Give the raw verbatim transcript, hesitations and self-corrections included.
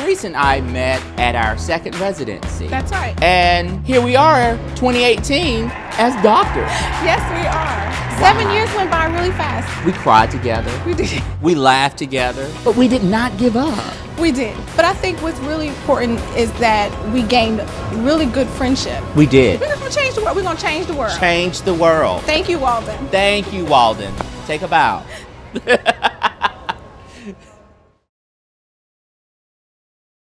Reese and I met at our second residency. That's right. And here we are, twenty eighteen, as doctors. Yes, we are. Wow. Seven years went by really fast. We cried together. We did. We laughed together. But we did not give up. We did. But I think what's really important is that we gained really good friendship. We did. We're going to change the world. We're going to change the world. Change the world. Thank you, Walden. Thank you, Walden. Take a bow.